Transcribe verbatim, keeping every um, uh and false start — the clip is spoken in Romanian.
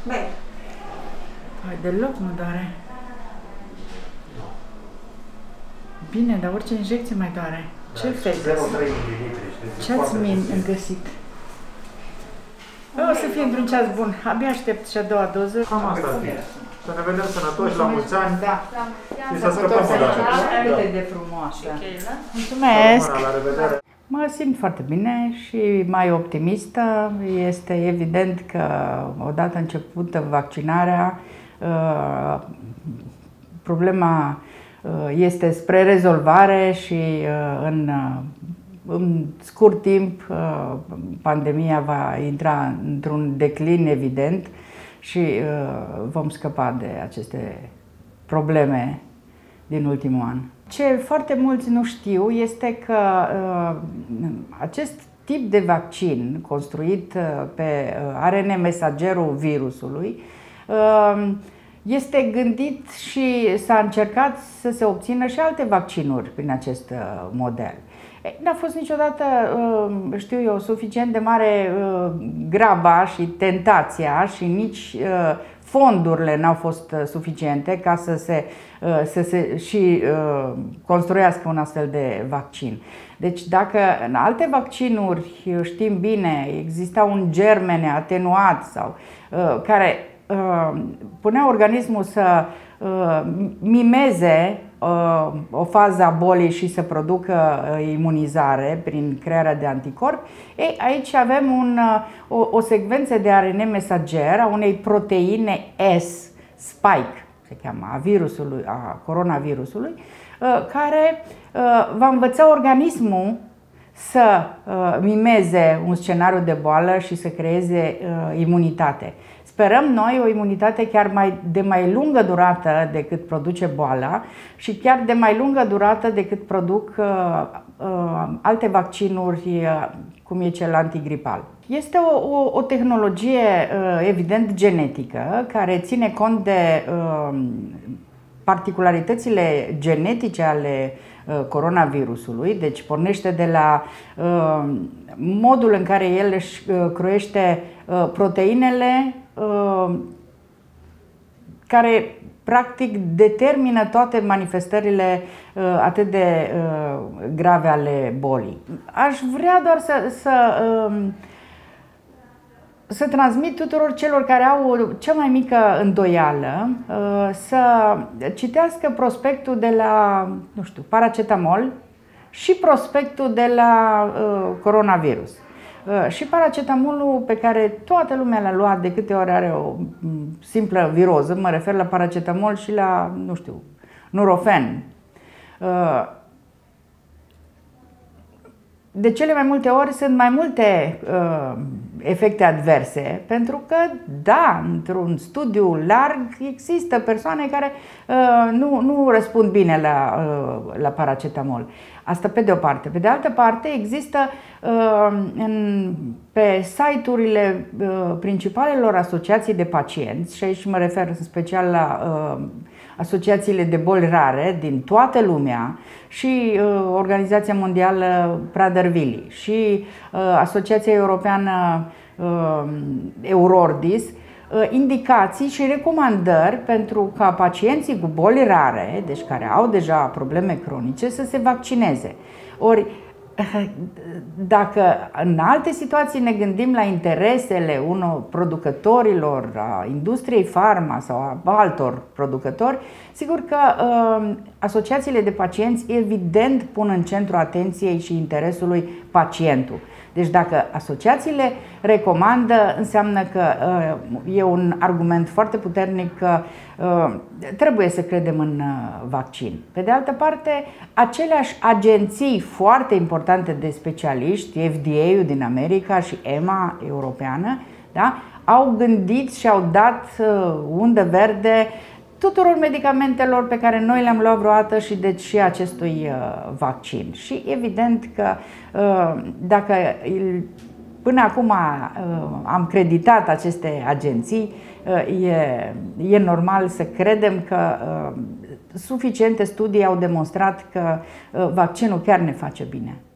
Bine. Hai, deloc nu doare. Bine, dar orice injecție mai doare. Ce efect? Ce ați găsit? O să fie într-un ceas bun. Abia aștept și a doua doză. Cam asta ar fi. Să ne vedem sănătoși la mulți ani. Da. Și să scăpăm o dată. Atât de frumoasă. Mulțumesc! La revedere! Mă simt foarte bine și mai optimistă. Este evident că odată începută vaccinarea, problema este spre rezolvare și în, în scurt timp pandemia va intra într-un declin evident și vom scăpa de aceste probleme din ultimul an. Ce foarte mulți nu știu este că uh, acest tip de vaccin construit uh, pe uh, A R N mesagerul virusului uh, este gândit și s-a încercat să se obțină și alte vaccinuri prin acest uh, model. N-a fost niciodată, uh, știu eu, suficient de mare uh, graba și tentația și nici uh, fondurile n-au fost suficiente ca să se, să se și construiască un astfel de vaccin. Deci dacă în alte vaccinuri, știm bine, exista un germene atenuat sau care punea organismul să mimeze o fază a bolii și să producă imunizare prin crearea de anticorpi, ei, aici avem un, o, o secvență de A R N mesager a unei proteine S, spike, se cheamă, a virusului, a coronavirusului, care va învăța organismul să mimeze un scenariu de boală și să creeze imunitate. Sperăm noi o imunitate chiar mai, de mai lungă durată decât produce boala și chiar de mai lungă durată decât produc uh, uh, alte vaccinuri, uh, cum e cel antigripal. Este o, o, o tehnologie uh, evident genetică care ține cont de uh, particularitățile genetice ale uh, coronavirusului, deci pornește de la uh, modul în care el își uh, croiește uh, proteinele care practic determină toate manifestările atât de grave ale bolii. Aș vrea doar să, să, să transmit tuturor celor care au cea mai mică îndoială să citească prospectul de la, nu știu, paracetamol și prospectul de la coronavirus. Și paracetamolul pe care toată lumea l-a luat de câte ori are o simplă viroză, mă refer la paracetamol și la, nu știu, Nurofen. De cele mai multe ori sunt mai multe uh, efecte adverse, pentru că, da, într-un studiu larg există persoane care uh, nu, nu răspund bine la, uh, la paracetamol. Asta pe de o parte. Pe de altă parte, există uh, în, pe site-urile uh, principalelor asociații de pacienți, și aici mă refer în special la uh, asociațiile de boli rare din toată lumea și uh, Organizația Mondială Prader-Willi și uh, Asociația Europeană uh, Eurordis, uh, indicații și recomandări pentru ca pacienții cu boli rare, deci care au deja probleme cronice, să se vaccineze. Ori, dacă în alte situații ne gândim la interesele unor producătorilor, a industriei farma sau a altor producători, sigur că uh, asociațiile de pacienți evident pun în centru atenției și interesului pacientul. Deci dacă asociațiile recomandă, înseamnă că uh, e un argument foarte puternic că uh, trebuie să credem în uh, vaccin. Pe de altă parte, aceleași agenții foarte importante de specialiști, F D A-ul din America și E M A europeană, da, au gândit și au dat uh, undă verde tuturor medicamentelor pe care noi le-am luat vreodată și deci și acestui uh, vaccin. Și evident că uh, dacă până acum uh, am creditat aceste agenții, uh, e, e normal să credem că uh, suficiente studii au demonstrat că uh, vaccinul chiar ne face bine.